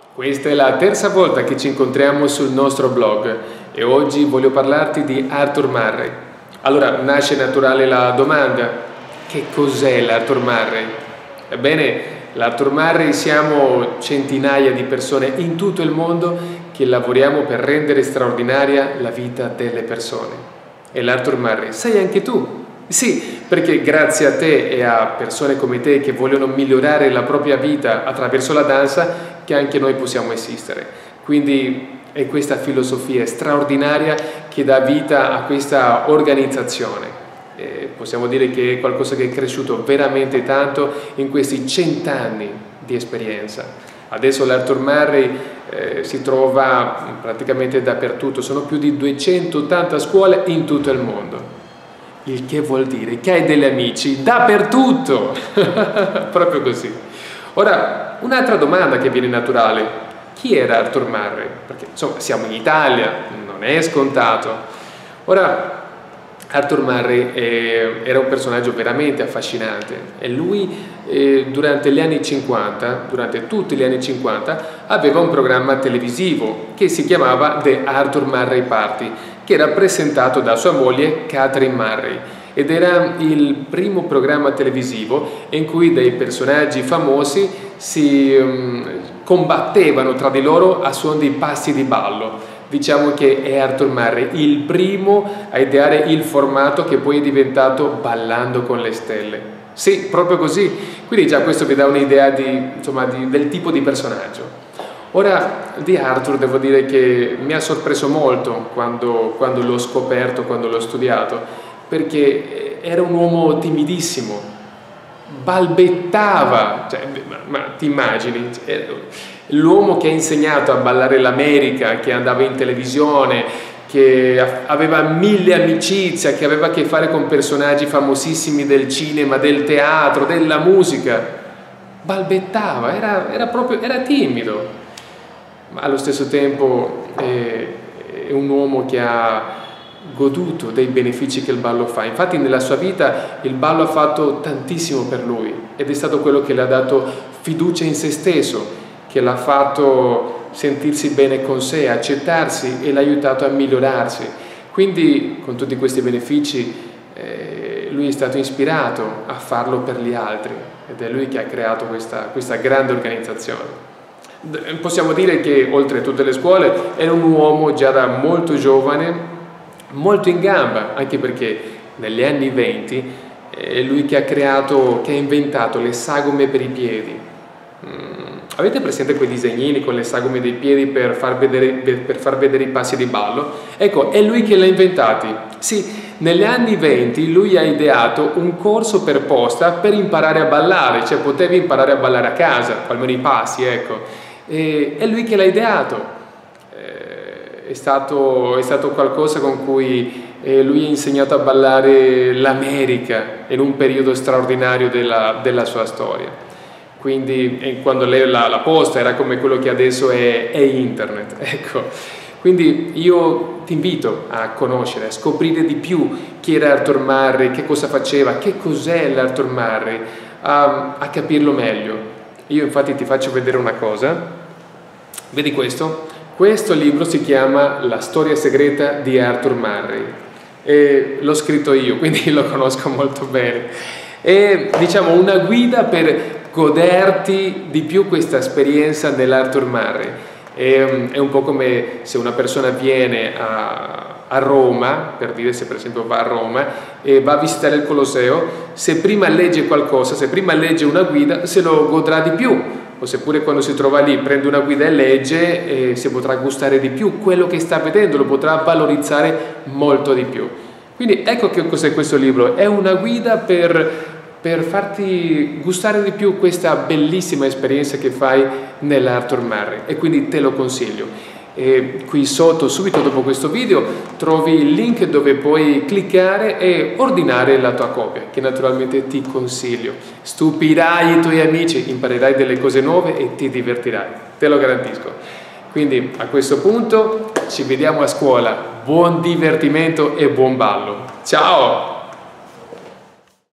Questa è la terza volta che ci incontriamo sul nostro blog e oggi voglio parlarti di Arthur Murray. Allora, nasce naturale la domanda: che cos'è l'Arthur Murray? Ebbene, l'Arthur Murray siamo centinaia di persone in tutto il mondo che lavoriamo per rendere straordinaria la vita delle persone. E l'Arthur Murray sei anche tu. Sì, perché grazie a te e a persone come te che vogliono migliorare la propria vita attraverso la danza che anche noi possiamo esistere. Quindi è questa filosofia straordinaria che dà vita a questa organizzazione. Possiamo dire che è qualcosa che è cresciuto veramente tanto in questi 100 anni di esperienza. Adesso l'Arthur Murray si trova praticamente dappertutto, sono più di 280 scuole in tutto il mondo. Il che vuol dire che hai degli amici dappertutto, proprio così. Ora, un'altra domanda che viene naturale: chi era Arthur Murray? Perché insomma siamo in Italia, non è scontato. Ora, Arthur Murray era un personaggio veramente affascinante e lui durante gli anni 50, durante tutti gli anni 50, aveva un programma televisivo che si chiamava The Arthur Murray Party, che era presentato da sua moglie Catherine Murray, ed era il primo programma televisivo in cui dei personaggi famosi si combattevano tra di loro a suon di passi di ballo. Diciamo che è Arthur Murray il primo a ideare il formato che poi è diventato Ballando con le stelle. Sì, proprio così. Quindi già questo vi dà un'idea del tipo di personaggio. Ora, di Arthur devo dire che mi ha sorpreso molto quando l'ho scoperto, quando l'ho studiato, perché era un uomo timidissimo, balbettava, ma ti immagini? L'uomo che ha insegnato a ballare l'America, che andava in televisione, che aveva 1000 amicizie, che aveva a che fare con personaggi famosissimi del cinema, del teatro, della musica, balbettava, era timido. Ma allo stesso tempo è un uomo che ha goduto dei benefici che il ballo fa. Infatti nella sua vita il ballo ha fatto tantissimo per lui ed è stato quello che le ha dato fiducia in se stesso, che l'ha fatto sentirsi bene con sé, accettarsi e l'ha aiutato a migliorarsi. Quindi con tutti questi benefici lui è stato ispirato a farlo per gli altri ed è lui che ha creato questa grande organizzazione. Possiamo dire che oltre a tutte le scuole era un uomo già da molto giovane, molto in gamba, anche perché negli anni 20 è lui che ha inventato le sagome per i piedi. Avete presente quei disegnini con le sagome dei piedi per far vedere i passi di ballo? Ecco, è lui che li ha inventati. Sì, negli anni 20 lui ha ideato un corso per posta per imparare a ballare, cioè potevi imparare a ballare a casa, almeno i passi, ecco. È lui che l'ha ideato, è stato qualcosa con cui lui ha insegnato a ballare l'America in un periodo straordinario della sua storia. Quindi quando la posta era come quello che adesso è internet, ecco. Quindi io ti invito a conoscere, a scoprire di più chi era Arthur Murray, che cosa faceva, che cos'è l'Arthur Murray, a capirlo meglio. Io infatti ti faccio vedere una cosa. Vedi questo? Questo libro si chiama La storia segreta di Arthur Murray e l'ho scritto io, quindi lo conosco molto bene. È diciamo una guida per goderti di più questa esperienza dell'Arthur Murray. È un po' come se una persona viene a Roma, per dire, se per esempio va a Roma e va a visitare il Colosseo, se prima legge qualcosa, se prima legge una guida, se lo godrà di più, o seppure quando si trova lì prende una guida e legge, si potrà gustare di più quello che sta vedendo, lo potrà valorizzare molto di più. Quindi ecco che cos'è questo libro: è una guida per farti gustare di più questa bellissima esperienza che fai nell'Arthur Murray, e quindi te lo consiglio. E qui sotto, subito dopo questo video, trovi il link dove puoi cliccare e ordinare la tua copia, che naturalmente ti consiglio. Stupirai i tuoi amici, imparerai delle cose nuove e ti divertirai, te lo garantisco. Quindi a questo punto ci vediamo a scuola, buon divertimento e buon ballo. Ciao!